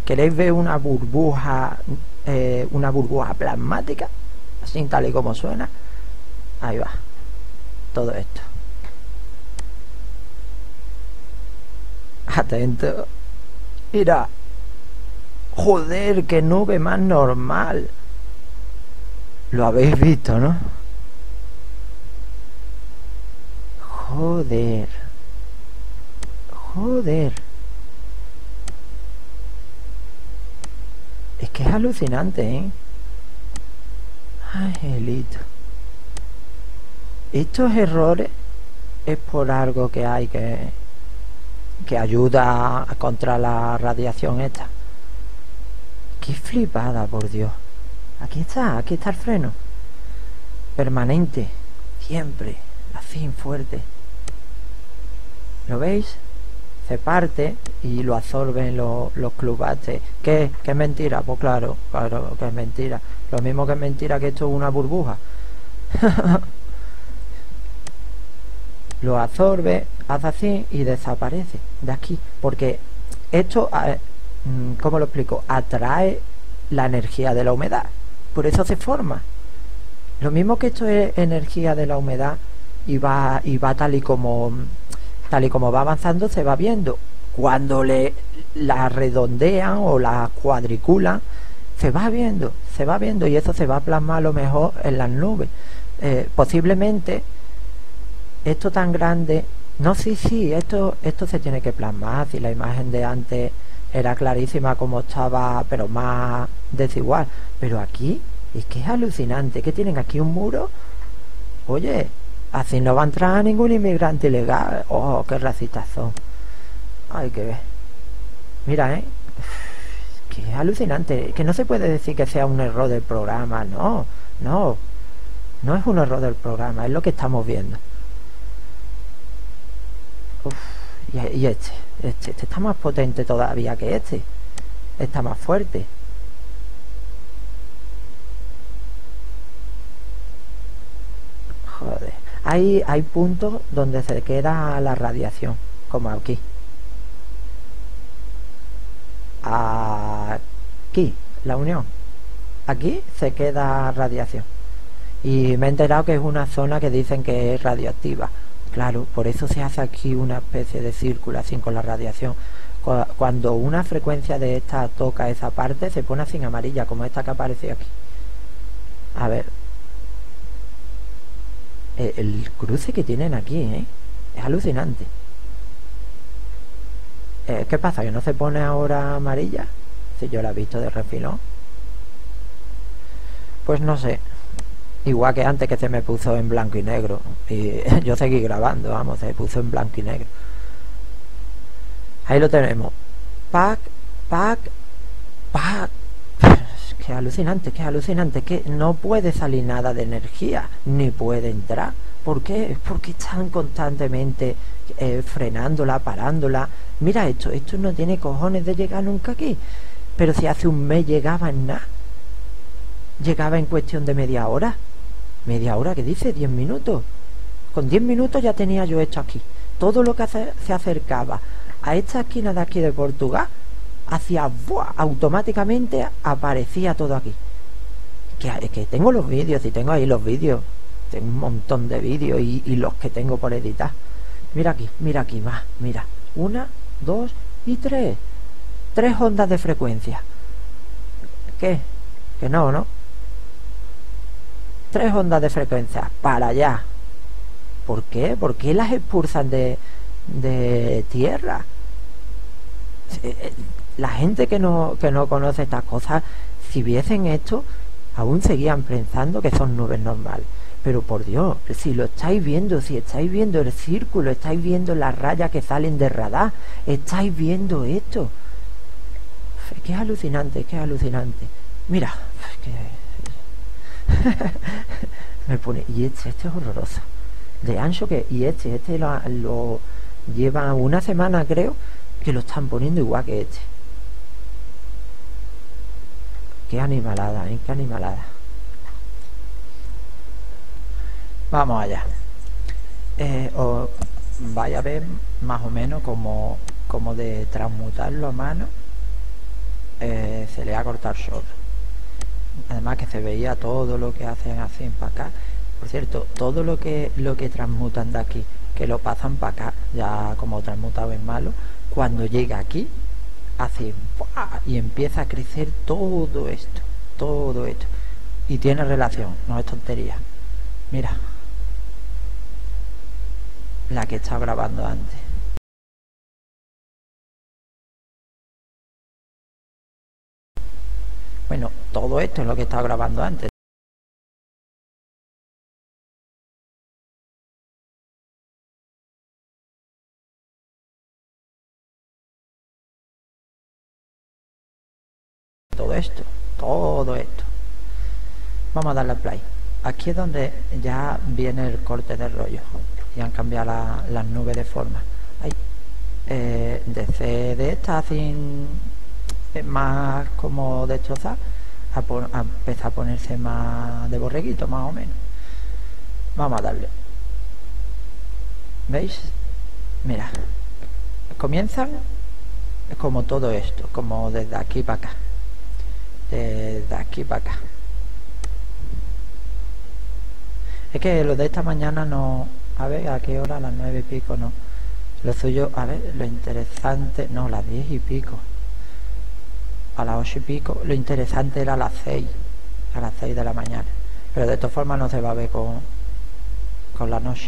¿Queréis ver una burbuja plasmática? Así tal y como suena. Ahí va. Todo esto. Atento. Mira. Joder, qué nube más normal. Lo habéis visto, ¿no? Joder. Joder. Es que es alucinante, ¿eh? Angelito. Estos errores es por algo que hay que ayuda contra la radiación esta. Qué flipada, por Dios. Aquí está el freno. Permanente. Siempre. Así, fuerte. ¿Lo veis? Se parte y lo absorben los clubates. ¿Qué? ¿Que es mentira? Pues claro que es mentira. Lo mismo que es mentira que esto es una burbuja. Lo absorbe, hace así y desaparece de aquí. Porque esto, ¿cómo lo explico? Atrae la energía de la humedad. Por eso se forma. Lo mismo que esto es energía de la humedad y va tal y como va avanzando, se va viendo. Cuando la redondean o la cuadriculan, se va viendo y eso se va a plasmar a lo mejor en las nubes. Posiblemente esto tan grande, no, sí, esto se tiene que plasmar. Si la imagen de antes era clarísima como estaba, pero más desigual, pero aquí es que es alucinante, que tienen aquí un muro. Oye, así no va a entrar ningún inmigrante ilegal. Oh, qué racistas son. Hay que ver. Mira, que es alucinante. Que no se puede decir que sea un error del programa. No es un error del programa, es lo que estamos viendo. Uf, y este está más potente todavía que este. Está más fuerte. Joder. Hay puntos donde se queda la radiación, como aquí. Aquí, la unión. Aquí se queda radiación. Y me he enterado que es una zona que dicen que es radioactiva. Claro, por eso se hace aquí una especie de círculo así con la radiación. Cuando una frecuencia de esta toca esa parte, se pone así en amarilla, como esta que aparece aquí. A ver. El cruce que tienen aquí, es alucinante. ¿Qué pasa? ¿Que no se pone ahora amarilla? Si yo la he visto de refilón. Pues no sé. Igual que antes, que se me puso en blanco y negro. Y yo seguí grabando, vamos, se puso en blanco y negro. Ahí lo tenemos. Pack. Qué alucinante, que no puede salir nada de energía, ni puede entrar. ¿Por qué? Porque están constantemente frenándola, parándola. Mira esto no tiene cojones de llegar nunca aquí. Pero si hace un mes llegaba en nada. Llegaba en cuestión de media hora. ¿Media hora? ¿Qué dice? 10 minutos. Con 10 minutos ya tenía yo esto aquí. Todo lo que se acercaba a esta esquina de aquí de Portugal, hacía ¡buah! Automáticamente aparecía todo aquí. Que tengo los vídeos, y tengo ahí los vídeos. Tengo un montón de vídeos y los que tengo por editar. Mira aquí más. Mira. 1, 2 y 3. 3 ondas de frecuencia. ¿Qué? Que no. 3 ondas de frecuencia. Para allá. ¿Por qué? ¿Por qué las expulsan de tierra? La gente que no conoce estas cosas, si viesen esto, aún seguían pensando que son nubes normales. Pero por Dios, si lo estáis viendo, si estáis viendo el círculo, estáis viendo las rayas que salen de radar, estáis viendo esto. Es que es alucinante, Mira, me pone, y este es horroroso. De ancho que, y este lo lleva una semana, creo, que lo están poniendo igual que este. Qué animalada, qué animalada. Vamos allá. Os vaya a ver más o menos como de transmutarlo a mano. se le ha cortado el chorro. Además que se veía todo lo que hacen así para acá. Por cierto, todo lo que transmutan de aquí, que lo pasan para acá, ya como transmutado en malo, cuando llega aquí, hace ¡buah! Y empieza a crecer todo esto. Y tiene relación, no es tontería. Mira, la que he estado grabando antes. Bueno, todo esto es lo que he estado grabando antes. Todo esto. Vamos a darle a play. Aquí es donde ya viene el corte de rollo. Y han cambiado las nubes de forma. Ahí. De esta sin más como destrozar a empezar a ponerse más de borreguito, más o menos. Vamos a darle. ¿Veis? Mira. Comienzan como todo esto, como desde aquí para acá. Desde aquí para acá. Es que lo de esta mañana no... A ver, ¿a qué hora? A las 9 y pico, no. Lo suyo, a ver, lo interesante... No, a las 10 y pico. A las 8 y pico. Lo interesante era a las 6. A las 6 de la mañana. Pero de todas formas no se va a ver con la noche.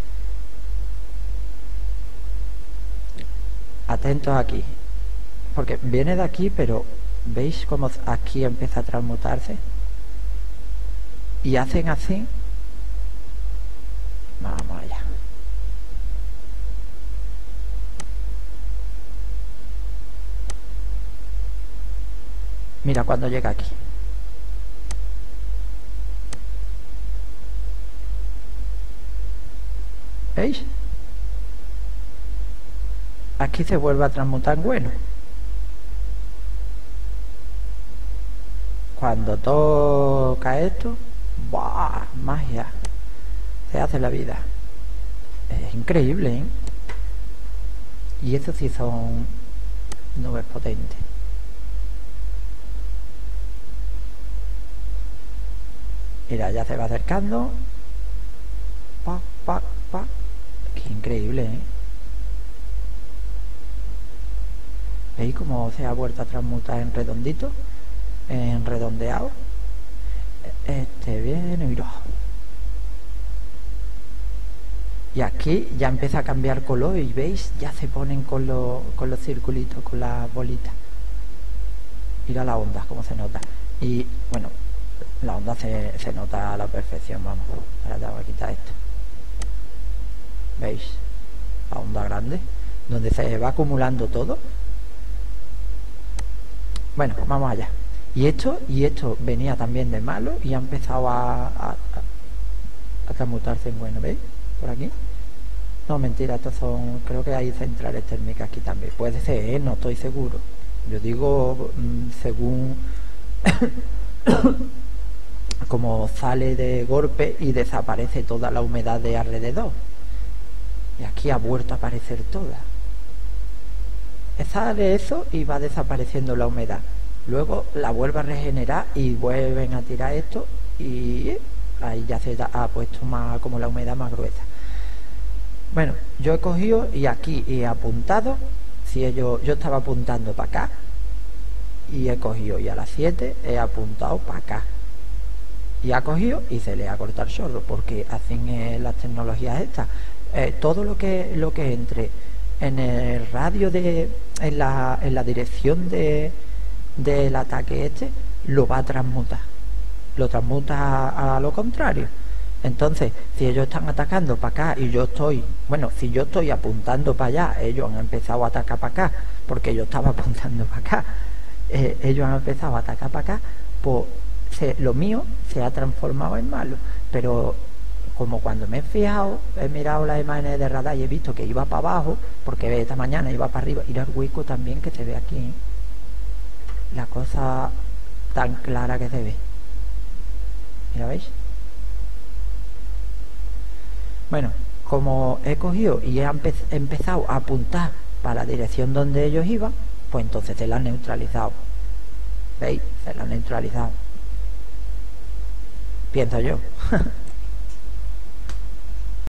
Atentos aquí. Porque viene de aquí, pero... ¿Veis cómo aquí empieza a transmutarse? Y hacen así. Vamos allá. Mira cuando llega aquí. ¿Veis? Aquí se vuelve a transmutar en bueno. Cuando toca esto, ¡buah! Magia. Se hace la vida. Es increíble, ¿eh? Y estos sí son nubes potentes. Mira, ya se va acercando. Pa, pa, pa. Qué increíble, ¿eh? ¿Veis cómo se ha vuelto a transmutar en redondito? En redondeado. Este viene, mira. Y aquí ya empieza a cambiar color y veis, ya se ponen con los circulitos, con las bolitas. Mira la onda, cómo se nota. Y bueno, la onda se nota a la perfección, vamos. Ahora ya voy a quitar esto. ¿Veis? La onda grande, donde se va acumulando todo. Bueno, vamos allá. Y esto venía también de malo y ha empezado a transmutarse en bueno, ¿veis? Por aquí. No, mentira, estos son... Creo que hay centrales térmicas aquí también. Puede ser, no estoy seguro. Yo digo, según... como sale de golpe y desaparece toda la humedad de alrededor. Y aquí ha vuelto a aparecer toda. Sale eso y va desapareciendo la humedad. Luego la vuelve a regenerar y vuelven a tirar esto y ahí ya se ha puesto más como la humedad más gruesa. Bueno, yo he cogido y aquí he apuntado. Si yo estaba apuntando para acá y he cogido y a las 7 he apuntado para acá y ha cogido y se le ha cortado el chorro porque hacen las tecnologías estas. Todo lo que entre en el radio en la dirección del ataque lo va a transmutar, lo transmuta a lo contrario. Entonces, si ellos están atacando para acá y yo estoy, bueno, si yo estoy apuntando para allá, ellos han empezado a atacar para acá, porque yo estaba apuntando para acá, ellos han empezado a atacar para acá, pues lo mío se ha transformado en malo. Pero como cuando me he fijado, he mirado las imágenes de radar y he visto que iba para abajo, porque esta mañana iba para arriba, y el hueco también que se ve aquí, ¿eh? La cosa tan clara que se ve. Mira, ¿veis? Bueno, como he cogido y he empezado a apuntar para la dirección donde ellos iban, pues entonces se la han neutralizado. ¿Veis? Se lo ha neutralizado. Pienso yo.